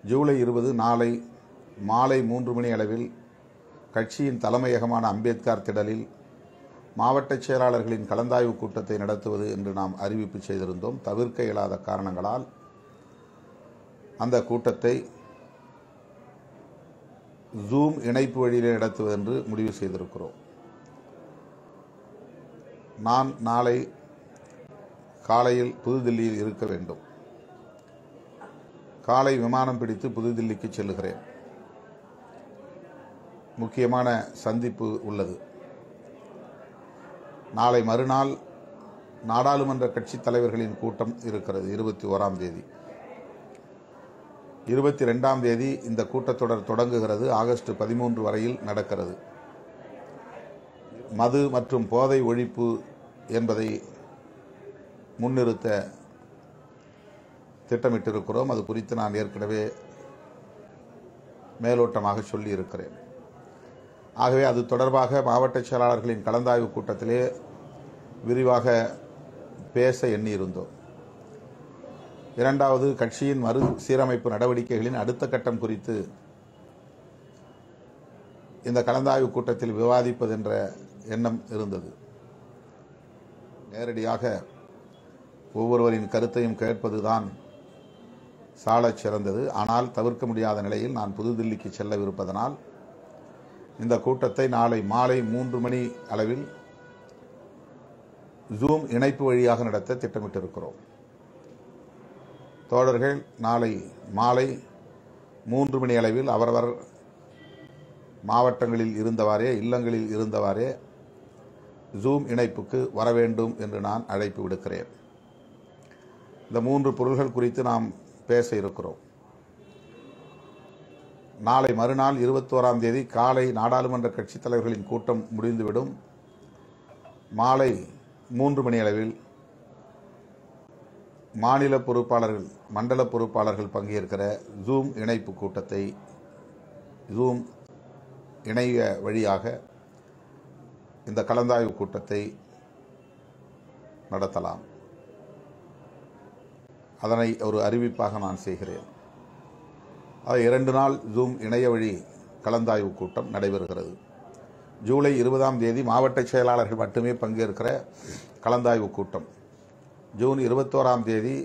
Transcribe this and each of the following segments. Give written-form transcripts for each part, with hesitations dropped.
ஜூலை 20 நாளை மாலை 3 மணி அளவில் கட்சியின் தலைமையகமான அம்பேத்கர் திடலில் மாவட்ட செயலாளர்களின் கலந்தாய்வு கூட்டத்தை நடத்துவது என்று நாம் அறிவிப்பு செய்திருந்தோம். தவிர்க்க இயலாத காரணங்களால் அந்த கூட்டத்தை ஜூம் இணைப்பு வழியிலே நடத்துவது என்று முடிவு செய்திருக்கிறோம். நான் நாளை காலையில் புதுதில்லியில் இருக்க வேண்டும். காலை விமானம் பிடித்து புதுதில்லிக்கு செல்லுகிறேன். முக்கியமான சந்திப்பு உள்ளது. நாளை மறுநாள் நாடாளுமன்ற கட்சி தலைவர்களின் கூட்டம் இருக்கிறது. 21ஆம் தேதி. 22ஆம் தேதி இந்த கூட்டத்தொடர் தொடங்குகிறது. ஆகஸ்ட் 13 வரையில் நடக்கிறது. மது மற்றும் போதை ஒழிப்பு என்பதை முன்னிறுத்த திட்டமிட்டிருக்கிறோம். அது குறித்து நான் ஏற்கனவே மேலோட்டமாக சொல்லியிருக்கிறேன். ஆகவே அது தொடர்பாக மாவட்ட செயலாளர்களின் கலந்தாய்வு கூட்டத்திலே விரிவாக பேச எண்ணியிருந்தோம். இரண்டாவது, கட்சியின் மறுசீரமைப்பு நடவடிக்கைகளின் அடுத்த கட்டம் குறித்து இந்த கலந்தாய்வு கூட்டத்தில் விவாதிப்பது என்ற எண்ணம் இருந்தது. நேரடியாக ஒவ்வொருவரின் கருத்தையும் கேட்பதுதான் சாலச் சிறந்தது. ஆனால் தவிர்க்க முடியாத நிலையில் நான் புதுதில்லிக்கு செல்லவிருப்பதனால் இந்த கூட்டத்தை நாளை மாலை 3 மணி அளவில் ஜூம் இணைப்பு வழியாக நடத்த திட்டமிட்டிருக்கிறோம். தோழர்கள் நாளை மாலை 3 மணி அளவில் அவரவர் மாவட்டங்களில் இருந்தவாறே, இல்லங்களில் இருந்தவாறே ஜூம் இணைப்புக்கு வர வேண்டும் என்று நான் அழைப்பு விடுக்கிறேன். இந்த 3 பொருள்கள் குறித்து நாம் பேச இருக்கிறோம். நாளை மறுநாள் 21ஆம் தேதி காலை நாடாளுமன்ற கட்சித் தலைவர்களின் கூட்டம் முடிந்துவிடும். மாலை 3 மணி அளவில் மாநில பொறுப்பாளர்கள், மண்டல பொறுப்பாளர்கள் பங்கேற்கிற ஜூம் இணைப்பு கூட்டத்தை ஜூம் இணைய வழியாக இந்த கலந்தாய்வு கூட்டத்தை நடத்தலாம். அதனை ஒரு அறிவிப்பாக நான் செய்கிறேன். 2 நாள் ஜூம் இணைய வழி கலந்தாய்வு கூட்டம் நடைபெறுகிறது. ஜூலை 20ஆம் தேதி மாவட்ட செயலாளர்கள் மட்டுமே பங்கேற்கிற கலந்தாய்வு கூட்டம். ஜூன் 21ஆம் தேதி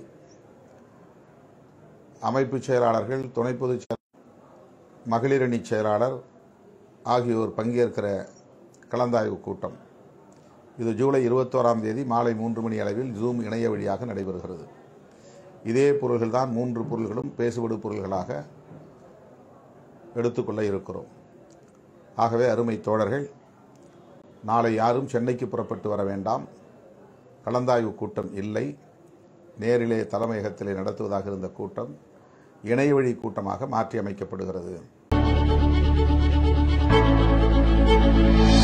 அமைப்பு செயலாளர்கள், துணை பொதுச் செயலாளர், மகளிரணி செயலாளர் ஆகியோர் பங்கேற்கிற கலந்தாய்வு கூட்டம். இது ஜூலை 21ஆம் தேதி மாலை 3 மணி அளவில் ஜூம் இணைய வழியாக நடைபெறுகிறது. இதே பொருள்கள் தான் 3 பொருள்களும் பேசுபடு பொருள்களாக எடுத்துக்கொள்ள இருக்கிறோம். ஆகவே அருமை தோழர்கள், நாளை யாரும் சென்னைக்கு புறப்பட்டு வர வேண்டாம். கலந்தாய்வு கூட்டம் இல்லை. நேரிலே தலைமையகத்திலே நடத்துவதாக இருந்த கூட்டம் இணைய வழி கூட்டமாக மாற்றி அமைக்கப்படுகிறது.